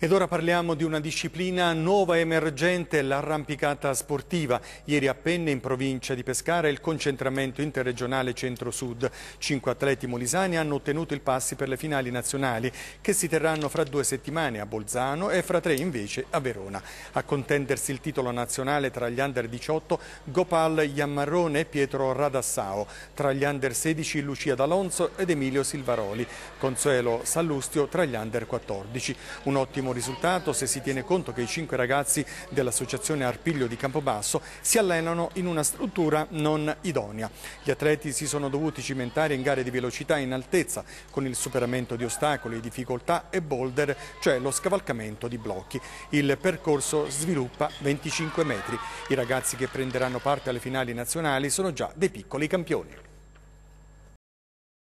Ed ora parliamo di una disciplina nuova e emergente, l'arrampicata sportiva. Ieri a Penne, in provincia di Pescara, il concentramento interregionale centro-sud. 5 atleti molisani hanno ottenuto il passi per le finali nazionali, che si terranno fra 2 settimane a Bolzano e fra 3 invece a Verona. A contendersi il titolo nazionale tra gli under 18 Gopal Iammarrone e Pietro Radassao, tra gli under 16 Lucia D'Alonso ed Emilio Silvaroli, Consuelo Sallustio tra gli under 14. Un ottimo risultato se si tiene conto che i 5 ragazzi dell'associazione Arpiglio di Campobasso si allenano in una struttura non idonea. Gli atleti si sono dovuti cimentare in gare di velocità in altezza con il superamento di ostacoli, difficoltà e boulder, cioè lo scavalcamento di blocchi. Il percorso sviluppa 25 metri. I ragazzi che prenderanno parte alle finali nazionali sono già dei piccoli campioni.